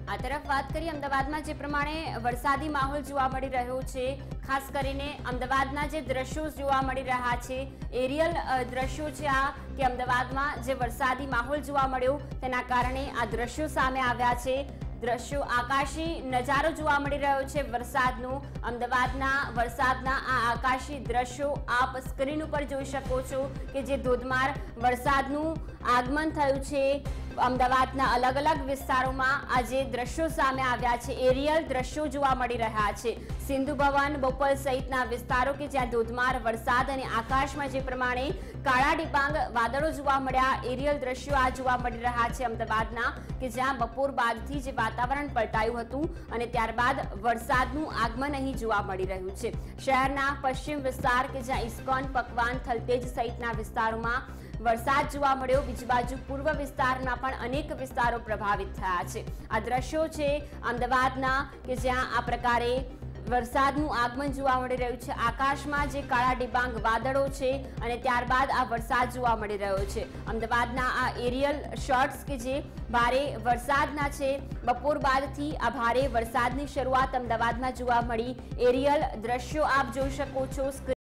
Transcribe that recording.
આ તરફ વાત કરીએ અમદાવાદમાં જે પ્રમાણે વરસાદી માહોલ જોવા મળી રહ્યો છે, ખાસ કરીને અમદાવાદના જે દ્રશ્યો જોવા મળી રહ્યા છે, એરિયલ દ્રશ્યો છે આ કે અમદાવાદમાં જે વરસાદી માહોલ જોવા મળ્યો તેના કારણે આ દ્રશ્યો સામે આવ્યા છે। દ્રશ્યો આકાશી નજારો જોવા મળી રહ્યો છે વરસાદનો। અમદાવાદના વરસાદના આ આકાશી દ્રશ્યો આપ સ્ક્રીન ઉપર જોઈ શકો છો કે જે ધોધમાર વરસાદનું આગમન થયું છે। અમદાવાદના અલગ અલગ વિસ્તારોમાં આ જે દ્રશ્યો સામે આવ્યા છે, એરિયલ દ્રશ્યો જોવા મળી રહ્યા છે। સિંધુ ભવન, બોપલ સહિતના વિસ્તારો કે જ્યાં ધોધમાર વરસાદ અને આકાશમાં જે પ્રમાણે કાળા ડિબાંગ વાદળો જોવા મળ્યા, એરિયલ દ્રશ્યો આ જોવા મળી રહ્યા છે અમદાવાદના કે જ્યાં બપોર બાદથી જે વાતાવરણ પલટાયું હતું અને ત્યારબાદ વરસાદનું આગમન અહીં જોવા મળી રહ્યું છે। શહેરના પશ્ચિમ વિસ્તાર કે જ્યાં ઇસ્કોન, પકવાન, થલતેજ સહિતના વિસ્તારોમાં વરસાદ જોવા મળ્યો। બીજી બાજુ પૂર્વ વિસ્તારના પણ અનેક વિસ્તારો પ્રભાવિત થયા છે। આ દ્રશ્યો છે અમદાવાદના કે જ્યાં આ પ્રકારે વરસાદનું આગમન જોવા મળી રહ્યું છે। આકાશમાં જે કાળા ડિબાંગ વાદળો છે અને ત્યારબાદ આ વરસાદ જોવા મળી રહ્યો છે। અમદાવાદના આ એરિયલ શોટ્સ કે જે ભારે વરસાદના છે, બપોર બાદથી આ ભારે વરસાદની શરૂઆત અમદાવાદમાં જોવા મળી। એરિયલ દ્રશ્યો આપ જોઈ શકો છો।